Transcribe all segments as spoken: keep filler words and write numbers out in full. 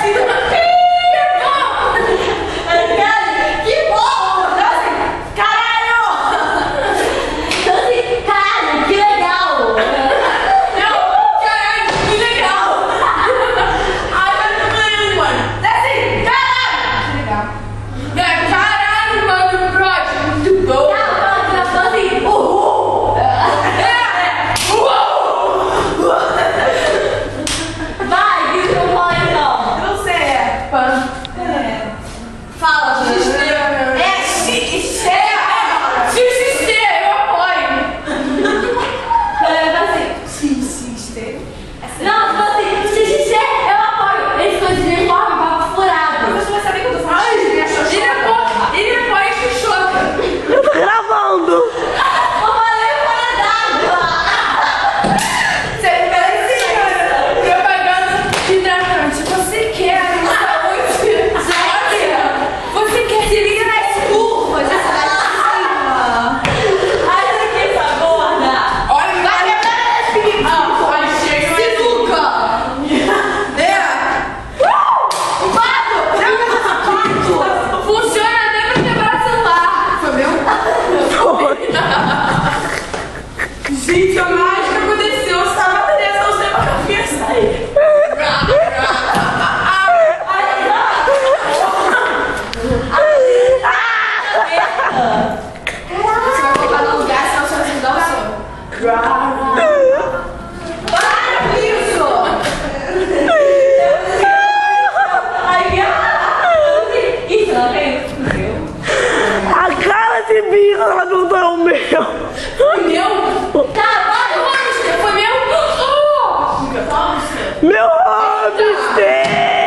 Ela não é o meu. Foi meu? Caralho, hamster, foi meu? Oh! Meu hamster!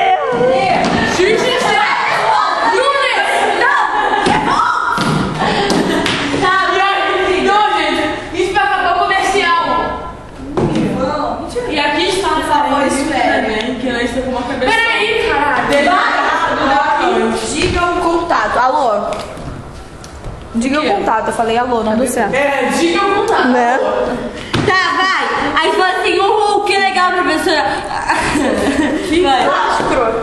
Xixi, peraí, caralho. Diga o contato. Alô? Diga o contato. Eu falei alô, não deu certo. É, diga o contato. Né? Tá, vai. Aí você fala assim, uhul, que legal, professora. Que vai.